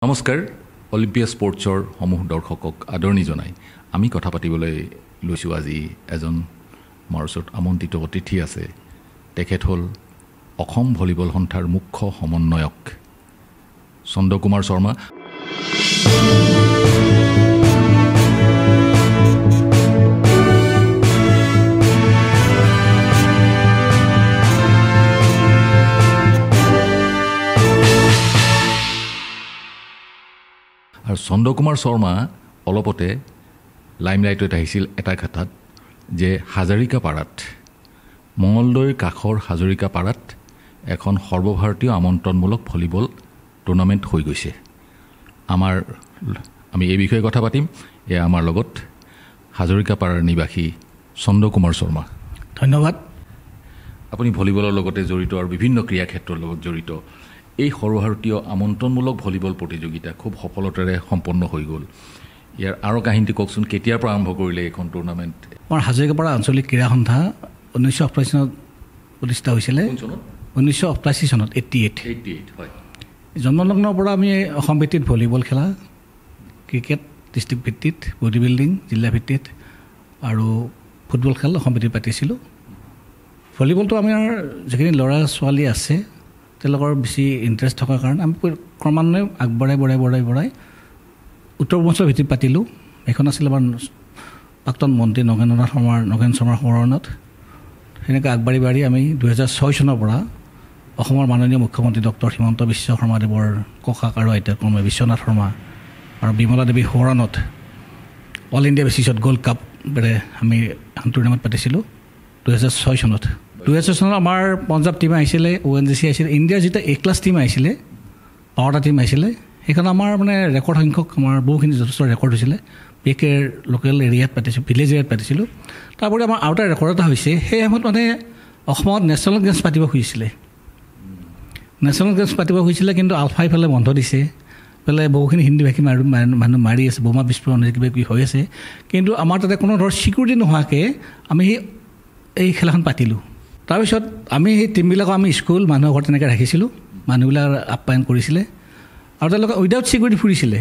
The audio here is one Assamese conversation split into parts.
নমস্কাৰ অলিম্পিয়া স্পৰ্টছৰ সমূহ দৰ্শকক আদৰণি জনাই আমি কথা পাতিবলৈ লৈছোঁ আজি এজন আমাৰ ওচৰত আমন্ত্ৰিত অতিথি আছে তেখেত হ'ল অসম ভলীবল সন্থাৰ মুখ্য সমন্বয়ক চন্দ্ৰ কুমাৰ শৰ্মা আৰু চন্দ্ৰ কুমাৰ শৰ্মা অলপতে লাইমলাইটত আহিছিল এটা কথাত যে হাজৰিকাপাৰাত মঙলদৈৰ কাষৰ হাজৰিকাপাৰাত এখন সৰ্বভাৰতীয় আমন্ত্ৰণমূলক ভলীবল টুৰ্ণামেণ্ট হৈ গৈছে আমি এই বিষয়ে কথা পাতিম এয়া আমাৰ লগত হাজৰিকাপাৰাৰ নিবাসী চন্দ্ৰ কুমাৰ শৰ্মা ধন্যবাদ আপুনি ভলীবলৰ লগতে জড়িত আৰু বিভিন্ন ক্ৰীড়া ক্ষেত্ৰৰ লগত জড়িত এই সৰ্বভাৰতীয় আমন্ত্ৰণমূলক ভলীবল প্ৰতিযোগিতা খুব সফলতাৰে সম্পন্ন হৈ গ'ল ইয়াৰ আৰু কাহিনীটো কওকচোন কেতিয়াৰ পৰা আৰম্ভ কৰিলে এইখন টুৰ্ণামেণ্ট আমাৰ হাজৰিকাপাৰা আঞ্চলিক ক্ৰীড়া সন্থা 1988 চনত প্ৰতিষ্ঠা হৈছিলে 1988 চনত 88 হয় জন্মলগ্নৰ পৰা আমি অসম ভিত্তিত ভলীবল খেলা ক্ৰিকেট ডিষ্ট্ৰিক্ট ভিত্তিত বডি বিল্ডিং জিলা ভিত্তিত আৰু ফুটবল খেল অসম ভিত্তিত পাতিছিলোঁ ভলীবলটো আমাৰ যিখিনি ল'ৰা ছোৱালী আছে তেওঁলোকৰ বেছি ইণ্টাৰেষ্ট থকাৰ কাৰণে আমি ক্ৰমান্বয়ে আগবঢ়াই উত্তৰ পূৰ্বাঞ্চলৰ ভিত্তিত পাতিলোঁ এখন আছিল আমাৰ প্ৰাক্তন মন্ত্ৰী নগেন শৰ্মাৰ সোঁৱৰণত সেনেকৈ আগবাঢ়ি আমি 2006 চনৰ পৰা অসমৰ মাননীয় মুখ্যমন্ত্ৰী ডক্টৰ হিমন্ত বিশ্ব শৰ্মাদেৱৰ ককাক আৰু আইতাক ক্ৰমে বিশ্বনাথ শৰ্মা আৰু বিমলা দেৱীৰ সোঁৱৰণত অল ইণ্ডিয়া বেচিছত গ'ল্ড কাপেৰে আমি এখন টুৰ্ণামেণ্ট পাতিছিলোঁ 2006 চনত 2006 চনত আমাৰ পঞ্জাৱ টীম আহিছিলে ONGC আহিছিলে ইণ্ডিয়াৰ যেতিয়া A ক্লাছ টীম আহিছিলে 12টা টীম আহিছিলে সেইখন আমাৰ মানে ৰেকৰ্ড সংখ্যক আমাৰ বহুখিনি যথেষ্ট ৰেকৰ্ড হৈছিলে বিশেষকৈ লোকেল এৰিয়াত পাতিছোঁ ভিলেজ এৰিয়াত পাতিছিলোঁ তাৰোপৰি আমাৰ আৰু এটা ৰেকৰ্ড এটা হৈছে সেই সময়ত মানে অসমত নেশ্যনেল গেমছ পাতিব খুজিছিলে কিন্তু আলফা ইফালে বন্ধ দিছে পেলে বহুখিনি হিন্দীভাষী মানুহ মাৰি আছে বোমা বিস্ফোৰণ কিবা কিবি হৈ আছে কিন্তু আমাৰ তাতে কোনো ধৰণৰ চিকিউৰিটি নোহোৱাকৈ আমি এই খেলাখন পাতিলোঁ তাৰপিছত আমি সেই টীমবিলাকক আমি স্কুল মানুহৰ ঘৰত তেনেকৈ ৰাখিছিলোঁ মানুহবিলাক আপ্যায়ন কৰিছিলে আৰু তেওঁলোকে উইদাউট চিকিউৰিটি ফুৰিছিলে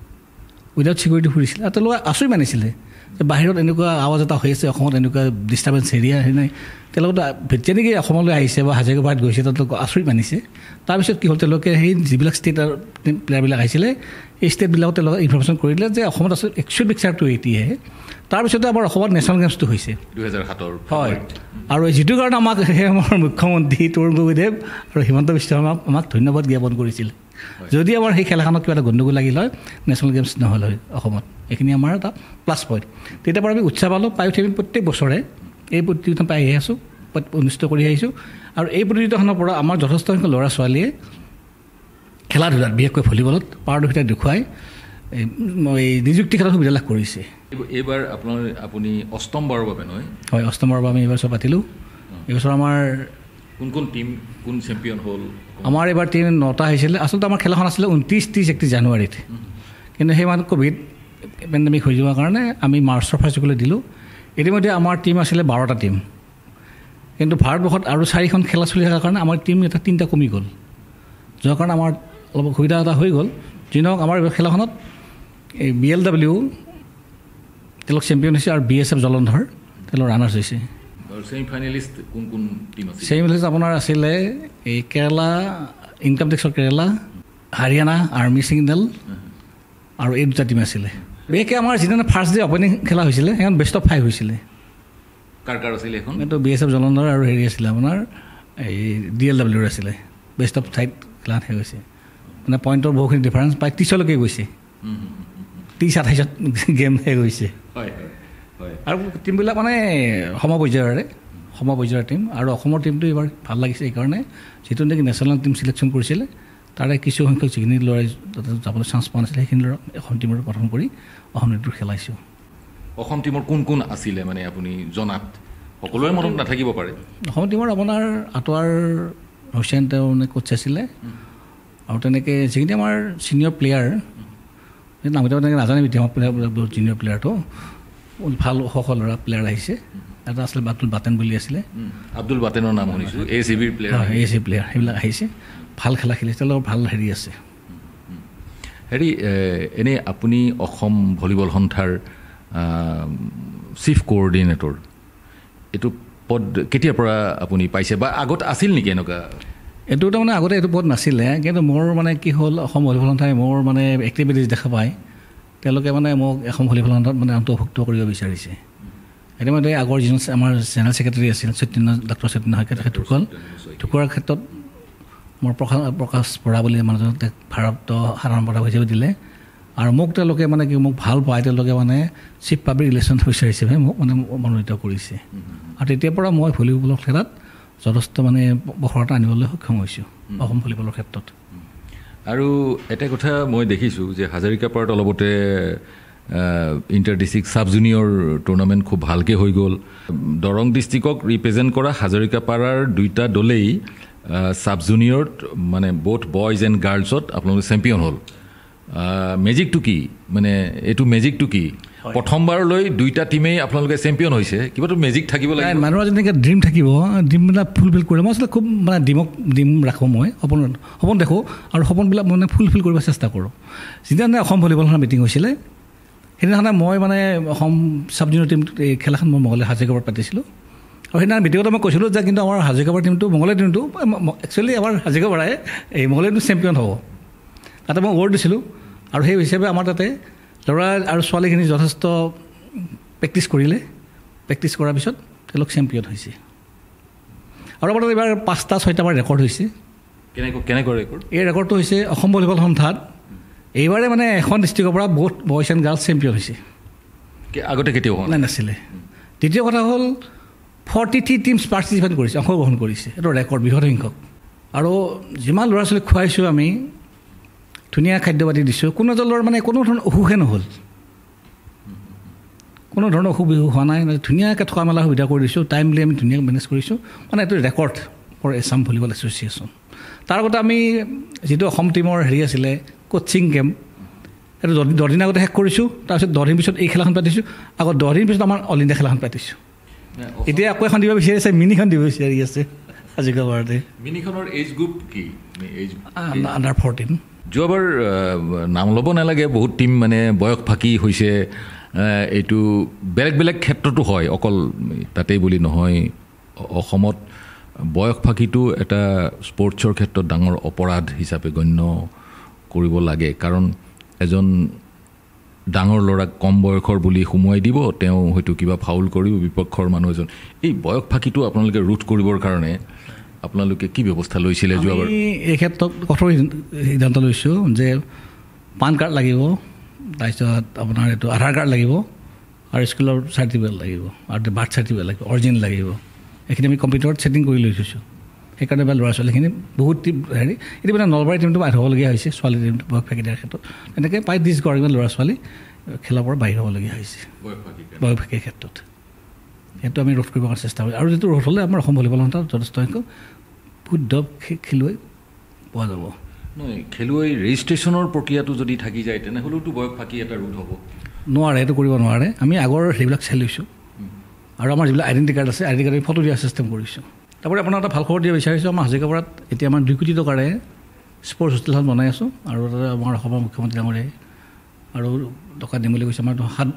আৰু তেওঁলোকে আচৰিত মানিছিলে যে বাহিৰত এনেকুৱা আৱাজ এটা হৈ আছে অসমত এনেকুৱা ডিষ্টাৰ্বেঞ্চ এৰিয়া সেই নাই তেওঁলোকে যেনেকৈ অসমলৈ আহিছে বা হাজৰিকাপাৰাত গৈছে তেওঁলোকে আচৰিত মানিছে তাৰপিছত কি হ'ল তেওঁলোকে সেই যিবিলাক ষ্টেটৰ প্লেয়াৰবিলাক আহিছিলে এই ষ্টেটবিলাকত তেওঁলোকে ইনফৰ্মেশ্যন কৰিলে যে অসমত আচলতে একচুৱেল পিকচাৰটো এতিয়াহে তাৰপিছতে আমাৰ অসমত নেশ্যনেল গেমছটো হৈছে 2007 হয় আৰু যিটো কাৰণে আমাক সেই আমাৰ মুখ্যমন্ত্ৰী তৰুণ গগৈদেৱ আৰু হিমন্ত বিশ্ব শৰ্মাক আমাক ধন্যবাদ জ্ঞাপন কৰিছিল যদি আমাৰ সেই খেলাখনত কিবা এটা গণ্ডগোল লাগিল হয় নেশ্যনেল গেমছ নহ'ল হয় অসমত এইখিনি আমাৰ এটা প্লাছ পইণ্ট তেতিয়াৰ পৰা আমি উৎসাহ পালোঁ পাই উঠি আমি প্ৰত্যেক বছৰে এই প্ৰতিযোগিতাখন পাই আহি আছোঁ অনুষ্ঠিত কৰি আহিছোঁ আৰু এই প্ৰতিযোগিতাখনৰ পৰা আমাৰ যথেষ্ট সংখ্যক ল'ৰা ছোৱালীয়ে খেলা ধূলাত বিশেষকৈ ভলীবলত পাৰদৰ্শিতা দেখুৱাই এই নিযুক্তি খেলাৰ সুবিধা লাভ কৰিছে এইবাৰ আপুনি অষ্টমবাৰৰ বাবে নহয় হয় অষ্টমবাৰৰ বাবে আমি এইবাৰ চব পাতিলোঁ এইবছৰ আমাৰ কোন টীম কোন চেম্পিয়ন হ'ল আমাৰ এইবাৰ টীম 9টা হৈছিলে আচলতে আমাৰ খেলাখন আছিলে 29-31 জানুৱাৰীত কিন্তু সেই মানে ক'ভিড পেণ্ডেমিক হৈ যোৱাৰ কাৰণে আমি মাৰ্চৰ ফাৰ্ষ্ট উইকলৈ দিলোঁ ইতিমধ্যে আমাৰ টীম আছিলে 12টা টীম কিন্তু ভাৰতবৰ্ষত আৰু 4খন খেলা চলি থকাৰ কাৰণে আমাৰ টীম এটা 3টা কমি গ'ল যাৰ কাৰণে আমাৰ অলপ অসুবিধা এটা হৈ গ'ল যি নহওক আমাৰ খেলাখনত এই BLW তেওঁলোক চেম্পিয়ন হৈছে আৰু BSF জলন্ধৰ তেওঁলোক ৰানাৰ্ছ হৈছে ছেমিফাইনেলিষ্ট কোন টীম আছে ছেমিফাইনেলিষ্ট আপোনাৰ আছিলে এই কেৰালা ইনকাম টেক্সৰ কেৰালা হাৰিয়ানা আৰ্মি ছিগনেল আৰু এই দুটা টীম আছিলে বিশেষকৈ আমাৰ যিদিনা ফাৰ্ষ্ট ডে অপেনিং খেলা হৈছিলে সেইখন বেষ্ট অফ 5 হৈছিলে কাৰ আছিলে এখন এইটো BSF জলন্ধৰ আৰু হেৰি আছিলে আপোনাৰ এই DLWৰ আছিলে বেষ্ট অফ 5 খেলা হৈ গৈছে মানে পইণ্টৰ বহুখিনি ডিফাৰেঞ্চ প্ৰায় 30লৈকে গৈছে 30-28ত গেম শেষ হৈছে আৰু টীমবিলাক মানে সমপৰ্যায়ৰ টীম আৰু অসমৰ টীমটো এইবাৰ ভাল লাগিছে এইকাৰণে যিটো নেকি নেশ্যনেল টীম চিলেকশ্যন কৰিছিলে তাৰে কিছু সংখ্যক যিখিনি ল'ৰাই যাবলৈ চান্স পোৱা নাছিলে সেইখিনি ল'ৰা অসম টীমৰ গঠন কৰি অসম টীমটো খেলাইছোঁ অসম টীমৰ কোন আছিলে মানে আপুনি জনাত সকলোৰে মনত নাথাকিব পাৰে অসম টীমৰ আপোনাৰ আটোৱাৰ হুছেইন তেওঁ মানে কোচ আছিলে আৰু তেনেকৈ যিখিনি আমাৰ ছিনিয়ৰ প্লেয়াৰ নামকেইটা তেনেকৈ নাজানে বিদ্যামা প্লেয়াৰ বহুত ছিনিয়ৰ প্লেয়াৰটো ভাল সফল ল'ৰা প্লেয়াৰ আহিছে এটা আছিলে আব্দুল বাটেন বুলি আছিলে আব্দুল বাটেনৰ নাম শুনিছোঁ ACBৰ প্লেয়াৰ প্লেয়াৰ সেইবিলাক আহিছে ভাল খেলা খেলিছে তেওঁলোকৰ ভাল হেৰি আছে হেৰি এনেই আপুনি অসম ভলীবল সন্থাৰ চিফ কোঅৰ্ডিনেটৰ এইটো পদ কেতিয়াৰ পৰা আপুনি পাইছে বা আগত আছিল নেকি এনেকুৱা? এইটো তাৰমানে আগতে এইটো পদ নাছিলে, কিন্তু মোৰ মানে কি হ'ল অসম ভলীবল সন্থাই মোৰ মানে এক্টিভিটিজ দেখা পায়, তেওঁলোকে মানে মোক অসম ভলীবল সন্থাত মানে অন্তৰ্ভুক্ত কৰিব বিচাৰিছে। এতিয়া মানে আগৰ যিজন আমাৰ জেনেৰেল ছেক্ৰেটাৰী আছিল ডক্টৰ চৈতন্য শইকীয়া, তেখেত ঢুকোৱাৰ ক্ষেত্ৰত মোৰ প্ৰকাশ বৰা বুলি মানুহজনক ভাৰত সাধাৰণ সম্পাদক হিচাপে দিলে, আৰু মোক তেওঁলোকে মানে কি মোক ভাল পায়, তেওঁলোকে মানে চিফ পাব্লিক ৰিলেশ্যন অফিচাৰ হিচাপে মোক মানে মনোনীত কৰিছে। আৰু তেতিয়াৰ পৰা মই ভলীবলৰ খেলত যথেষ্ট মানে সফলতা আনিবলৈ সক্ষম হৈছোঁ অসম ভলীবলৰ ক্ষেত্ৰত। আৰু এটা কথা মই দেখিছোঁ যে হাজৰিকাপাৰাত অলপতে inter district sub junior tournament খুব ভালকৈ হৈ গ'ল। দৰং ডিষ্ট্ৰিক্টক ৰিপ্ৰেজেণ্ট কৰা হাজৰিকাপাৰাৰ দুইটা দলেই ছাব জুনিয়ৰত মানে বোথ বয়জ এণ্ড গাৰ্লছত আপোনালোকে চেম্পিয়ন হ'ল। মেজিকটো কি মানে এইটো মেজিকটো কি? প্ৰথমবাৰলৈ দুইটা টীমেই আপোনালোকে চেম্পিয়ন হৈছে, কিবাটো মেজিক থাকিব লাগে। মানুহৰ যেনেকৈ ড্ৰিম থাকিব, ড্ৰিমবিলাক ফুলফিল কৰে। মই আচলতে খুব মানে ড্ৰিম ৰাখোঁ, মই সপোন দেখোঁ আৰু সপোনবিলাক মানে ফুলফিল কৰিব চেষ্টা কৰোঁ। যিদিনা অসম ভলীবল সন্থাৰ মিটিং হৈছিলে সেইদিনাখনে মই মানে অসম ছাব জুনিয়ৰ টীম এই খেলাখন মই মঙলদৈ হাজৰিকাপাৰাত পাতিছিলোঁ, আৰু সেইদিনা মিটিঙত মই কৈছিলোঁ যে কিন্তু আমাৰ হাজৰিকাপাৰা টীমটো মঙলদৈ টীমটো একচুৱেলি আমাৰ হাজৰিকাপাৰাই এই মঙলদৈ টীমটো চেম্পিয়ন হ'ব, তাতে মই ৱৰ্ড দিছিলোঁ। আৰু সেই হিচাপে আমাৰ তাতে ল'ৰা আৰু ছোৱালীখিনি যথেষ্ট প্ৰেক্টিছ কৰিলে, প্ৰেক্টিছ কৰাৰ পিছত তেওঁলোক চেম্পিয়ন হৈছে। আৰু আমাৰ তাত এইবাৰ 5-6টা ৰেকৰ্ড হৈছে। কেনেকৈ ৰেকৰ্ড? এই ৰেকৰ্ডটো হৈছে অসম ভলীবল সন্থাত এইবাৰে মানে এখন ডিষ্ট্ৰিক্টৰ পৰা বহুত বয়জ এণ্ড গাৰ্লছ চেম্পিয়ন হৈছে, আগতে কেতিয়াও হোৱা নাছিলে। দ্বিতীয় কথা হ'ল 43 টিমছ পাৰ্টিচিপেট কৰিছে, অংশগ্ৰহণ কৰিছে, এইটো ৰেকৰ্ড বৃহৎ সংখ্যক। আৰু যিমান ল'ৰা ছোৱালীক খুৱাইছোঁ আমি, ধুনীয়া খাদ্য পাতি দিছোঁ, কোনো এজনৰ মানে কোনো ধৰণৰ অসুখে নহ'ল, কোনো ধৰণৰ অসুখ বিসুখ হোৱা নাই, ধুনীয়াকৈ থকা মেলা সুবিধা কৰি দিছোঁ, টাইমলি আমি ধুনীয়াকৈ মেনেজ কৰিছোঁ, মানে এইটো record for Assam volleyball association. তাৰ আগতে আমি যিটো অসম টীমৰ হেৰি আছিলে কোচিং কেম্প, সেইটো 10 দিন আগতে শেষ কৰিছোঁ, তাৰপিছত 10 দিন পিছত এই খেলাখন পাতিছোঁ, আকৌ 10 দিন পিছত আমাৰ অল ইণ্ডিয়া খেলাখন পাতিছোঁ। এতিয়া আকৌ এখন দিব বিচাৰি আছে, মিনিখন দিব বিচাৰি আছে হাজৰিকাপাৰাতে। মিনিখনৰ এজ গ্ৰুপ কি? আণ্ডাৰ 14। যোৱাবাৰ নাম ল'ব নালাগে, বহুত টীম মানে বয়স ফাঁকি হৈছে। এইটো বেলেগ বেলেগ ক্ষেত্ৰতো হয়, অকল তাতেই বুলি নহয়। অসমত বয়স ফাঁকিটো এটা স্পৰ্টছৰ ক্ষেত্ৰত ডাঙৰ অপৰাধ হিচাপে গণ্য কৰিব লাগে, কাৰণ এজন ডাঙৰ ল'ৰাক কম বয়সৰ বুলি সুমুৱাই দিব, তেওঁ হয়তো কিবা ফাউল কৰিব, বিপক্ষৰ মানুহ এজন। এই বয়স ফাঁকিটো আপোনালোকে ৰোধ কৰিবৰ কাৰণে আপোনালোকে কি ব্যৱস্থা লৈছিলে যোৱাবাৰ? এই ক্ষেত্ৰত কঠোৰ সিদ্ধান্ত লৈছোঁ যে পান কাৰ্ড লাগিব, তাৰপিছত আপোনাৰ এইটো আধাৰ কাৰ্ড লাগিব, আৰু স্কুলৰ চাৰ্টিফিকেট লাগিব, আৰু বাৰ্থ চাৰ্টিফিকেট লাগিব, অৰিজিনেল লাগিব। এইখিনি আমি কম্পিউটাৰত ছেটিং কৰি লৈ থৈছোঁ। সেইকাৰণে ল'ৰা ছোৱালীখিনি বহুত টীম হেৰি এতিয়া মানে নলবাৰী টীমটো বাহিৰ হ'বলগীয়া হৈছে, ছোৱালী টীমটো বয়স ফাঁকি দিয়াৰ ক্ষেত্ৰত। তেনেকৈ প্ৰায় 20 গৰাকীমান ল'ৰা ছোৱালী খেলাৰ পৰা বাহিৰ হ'বলগীয়া হৈছে বয়স ফাঁকিৰ ক্ষেত্ৰত। সেইটো আমি ৰোধ কৰিবৰ কাৰণে চেষ্টা কৰিম, আৰু যিটো ৰোধ হ'লে আমাৰ অসম ভলীবল সন্থাত যথেষ্ট সংখ্যক শুদ্ধ খেলুৱৈ পোৱা যাব। নহয়, খেলুৱৈ ৰেজিষ্ট্ৰেশ্যনৰ প্ৰক্ৰিয়াটো যদি থাকি যায় তেনেহ'লেওতো বয়স ফাঁকি এটা ৰোধ হ'ব নোৱাৰে, সেইটো কৰিব নোৱাৰে। আমি আগৰ সেইবিলাক চাই লৈছোঁ, আৰু আমাৰ যিবিলাক আইডেণ্টি কাৰ্ড আছে, আইডেণ্টি কাৰ্ড ফটো দিয়া চিষ্টেম কৰিছোঁ। তাৰপৰা আপোনাক এটা ভাল খবৰ দিব বিচাৰিছোঁ, আমাৰ হাজৰিকাপাৰাত এতিয়া আমাৰ 2 কোটি টকাৰে স্পৰ্টছ হোষ্টেলখন বনাই আছোঁ, আৰু তাতে আমাৰ অসমৰ মুখ্যমন্ত্ৰী ডাঙৰীয়াই আৰু টকা দিম বুলি কৈছে। আমাৰ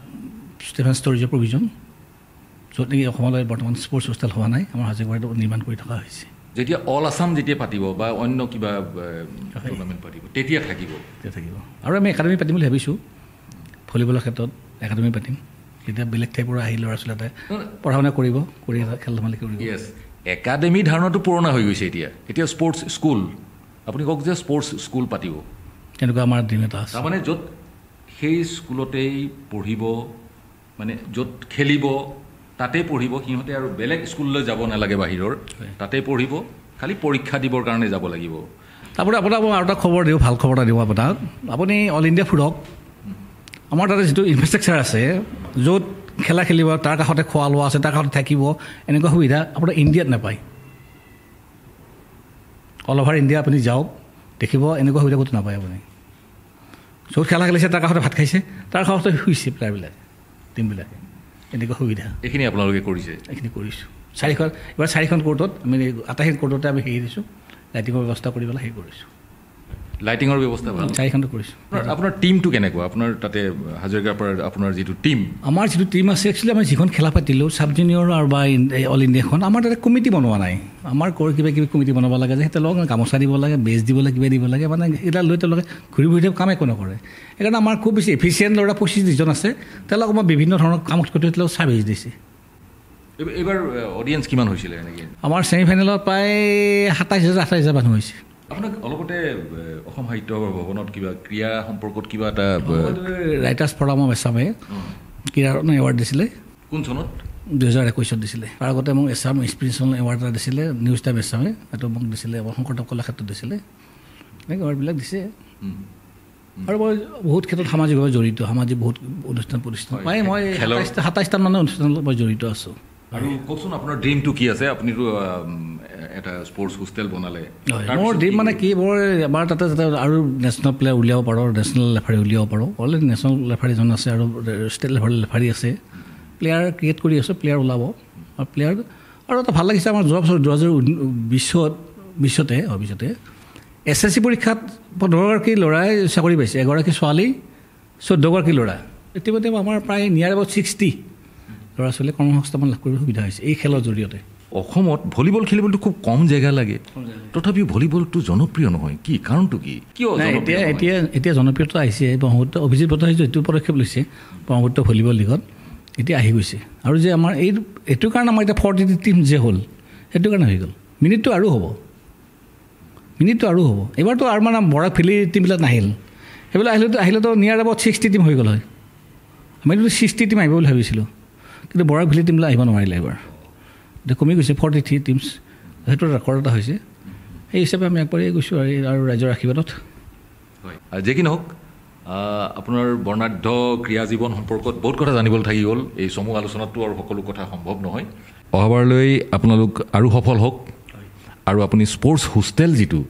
7 ষ্ট'ৰেজৰ প্ৰভিজন, য'ত নেকি অসমলৈ বৰ্তমান স্পৰ্টছ হোষ্টেল হোৱা নাই, আমাৰ হাজৰিকাপাৰাত নিৰ্মাণ কৰি থকা হৈছে। যেতিয়া অল আছাম যেতিয়া পাতিব বা অন্য কিবা টুৰ্ণামেণ্ট পাতিব তেতিয়া থাকিব। আৰু আমি একাডেমি পাতিম বুলি ভাবিছোঁ, ভলীবলৰ ক্ষেত্ৰত একাডেমি পাতিম, তেতিয়া বেলেগ ঠাইৰ পৰা আহি ল'ৰা ছোৱালী এটাই পঢ়া শুনা কৰিব, কৰি খেল ধেমালি কৰিব। একাডেমি ধাৰণাটো পুৰণা হৈ গৈছে, এতিয়া স্পৰ্টছ স্কুল। আপুনি কওক যে স্পৰ্টছ স্কুল পাতিব, তেনেকুৱা আমাৰ ড্ৰিম এটা আছে। তাৰমানে য'ত সেই স্কুলতেই পঢ়িব, মানে য'ত খেলিব তাতেই পঢ়িব সিহঁতে, আৰু বেলেগ স্কুললৈ যাব নালাগে বাহিৰৰ, তাতেই পঢ়িব, খালি পৰীক্ষা দিবৰ কাৰণে যাব লাগিব। তাৰপৰা আপোনাক মই আৰু এটা খবৰ দিওঁ, ভাল খবৰ এটা দিওঁ আপোনাক। আপুনি অল ইণ্ডিয়া ফুৰক, আমাৰ তাতে যিটো ইনফ্ৰাষ্ট্ৰাকচাৰ আছে, য'ত খেলা খেলিব, তাৰ কাষতে খোৱা লোৱা আছে, তাৰ কাষতে থাকিব, এনেকুৱা সুবিধা আপোনাৰ ইণ্ডিয়াত নাপায়। অল অভাৰ ইণ্ডিয়া আপুনি যাওক, দেখিব এনেকুৱা সুবিধা ক'তো নাপায় আপুনি। য'ত খেলা খেলিছে তাৰ কাষতে ভাত খাইছে, তাৰ কাষতে শুইছে প্লেয়াৰবিলাকে, টিমবিলাকে, এনেকুৱা সুবিধা। এইখিনি আপোনালোকে কৰিছে? এইখিনি কৰিছোঁ। এইবাৰ 4খন কোৰ্টত আমি আটাইখন কোৰ্টতে আমি হেৰি দিছোঁ, লাইটিঙৰ ব্যৱস্থা কৰি পেলাই হেৰি কৰিছোঁ। লাইটিঙৰ ব্যৱস্থা ভাল 4খনটো কৰিছোঁ আপোনাৰ টিমটো কেনেকুৱা আপোনাৰ তাতে হাজৰিকাৰ পৰা আপোনাৰ যিটো টিম আমাৰ যিটো টিম আছে একচুৱেলি আমি যিখন খেলা পাতিলোঁ চাব জুনিয়ৰ আৰু বা অল ইণ্ডিয়াখন আমাৰ তাতে কমিটি বনোৱা নাই আমাৰ কিবা কিবি কমিটি বনাব লাগে যে তেওঁলোকক গামোচা দিব লাগে বেজ দিব লাগে কিবা দিব লাগে মানে এইডাল লৈ তেওঁলোকে ঘূৰি ফুৰি কাম একো নকৰে সেইকাৰণে আমাৰ খুব বেছি এফিচিয়েণ্ট ল'ৰা 25জন আছে তেওঁলোকক মই বিভিন্ন ধৰণৰ কাম কৰি তেওঁলোকক চাৰ্ভিচ দিছে এইবাৰ অডিয়েঞ্চ কিমান হৈছিলে এনেকৈ আমাৰ ছেমিফাইনেলত প্ৰায় 27,000-28,000 মানুহ হৈছে আপোনাক অলপতে অসম সাহিত্য ভৱনত কিবা ক্ৰীড়া সম্পৰ্কত কিবা এটা ৰাইটাৰ্ছ ফৰামৰ এছামে ক্ৰীড়া এৱাৰ্ড দিছিলে কোন চনত 2021 দিছিলে তাৰ আগতে মোক এছাম ইনস্পিৰেশ্যনেল এৱাৰ্ড এটা দিছিলে নিউজ টাইম এছামে সেইটো মোক দিছিলে শংকৰদেৱ কলাক্ষেত্ৰত দিছিলে এনেকৈ এৱাৰ্ডবিলাক দিছে আৰু মই বহুত ক্ষেত্ৰত সামাজিকভাৱে জড়িত সামাজিক বহুত অনুষ্ঠান প্ৰতিষ্ঠান প্ৰায় মই 27টামান মানে অনুষ্ঠানত মই জড়িত আছোঁ আৰু কওকচোন আপোনাৰ ড্ৰিমটো কি আছে আপুনিতো এটা স্পৰ্টছ হোষ্টেল বনালে মোৰ ড্ৰিম মানে কি মোৰ এবাৰ তাতে যাতে আৰু নেশ্যনেল প্লেয়াৰ উলিয়াব পাৰোঁ নেশ্যনেল ৰেফাৰী উলিয়াব পাৰোঁ অলৰেডি নেশ্যনেল ৰেফাৰীজন আছে আৰু ষ্টেট লেভেলৰ ৰেফাৰী আছে প্লেয়াৰ ক্ৰিয়েট কৰি আছোঁ প্লেয়াৰ ওলাব আৰু প্লেয়াৰ আৰু এটা ভাল লাগিছে আমাৰ যোৱা বছৰ 2020তে SSC পৰীক্ষাত 15গৰাকী ল'ৰাই চাকৰি পাইছে 1গৰাকী ছোৱালী 14গৰাকী ল'ৰা ইতিমধ্যে আমাৰ প্ৰায় নিয়াৰ এবাউট 60 ল'ৰা ছোৱালীয়ে কৰ্মসংস্থাপন লাভ কৰিব সুবিধা হৈছে এই খেলৰ জৰিয়তে অসমত ভলীবল খেলিবলৈতো খুব কম জেগা লাগে তথাপিও ভলীবলটো জনপ্ৰিয় নহয় কি কাৰণটো কি কিয় এতিয়া জনপ্ৰিয়তা আহিছে ব্ৰহ্মপুত্ৰ অভিজিত বৰ্তাই যিটো পদক্ষেপ লৈছে ব্ৰহ্মপুত্ৰ ভলীবল লীগত এতিয়া আহি গৈছে আৰু যে আমাৰ এইটো কাৰণে আমাৰ এতিয়া 40 টিম যে হ'ল সেইটো কাৰণে হৈ গ'ল মিনিটটো আৰু হ'ব এইবাৰতো আৰু মানে বৰাক ফিলি টিমবিলাক নাহিল সেইবিলাক আহিলেতো নিয়াৰ এবাউট 60 টিম হৈ গ'ল হয় আমিতো 60 টিম আহিব বুলি ভাবিছিলোঁ কিন্তু বৰাক ফিলি টিমবিলাক আহিব নোৱাৰিলে এবাৰ এতিয়া কমি গৈছে 43 টিমছ সেইটো ৰেকৰ্ড এটা হৈছে সেই হিচাপে আমি আগবাঢ়ি গৈছোঁ আৰু ৰাইজৰ আশীৰ্বাদত হয় যে কি নহওক আপোনাৰ বৰ্ণাঢ্য ক্ৰীড়া জীৱন সম্পৰ্কত বহুত কথা জানিবলৈ থাকি গ'ল এই সমূহ আলোচনাতটো আৰু সকলো কথা সম্ভৱ নহয় অহাবাৰলৈ আপোনালোক আৰু সফল হওক আৰু আপুনি স্পৰ্টছ হোষ্টেল যিটো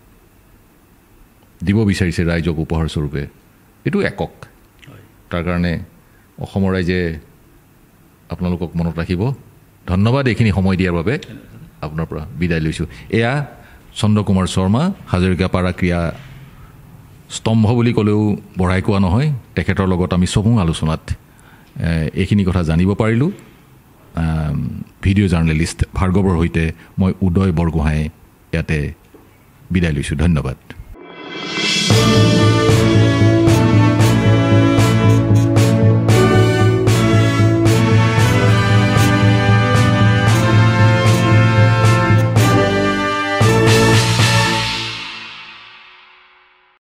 দিব বিচাৰিছে ৰাইজক উপহাৰ স্বৰূপে এইটো একক তাৰ কাৰণে অসমৰ ৰাইজে আপোনালোকক মনত ৰাখিব ধন্যবাদ এইখিনি সময় দিয়াৰ বাবে আপোনাৰ পৰা বিদায় লৈছোঁ এয়া চন্দ্ৰ কুমাৰ শৰ্মা হাজৰিকাপাৰা ক্ৰীড়া স্তম্ভ বুলি ক'লেও বঢ়াই কোৱা নহয় তেখেতৰ লগত আমি সমূহ আলোচনাত এইখিনি কথা জানিব পাৰিলোঁ ভিডিঅ' জাৰ্নেলিষ্ট ভাৰ্গৱৰ সৈতে মই উদয় বৰগোহাঁই ইয়াতে বিদায় লৈছোঁ ধন্যবাদ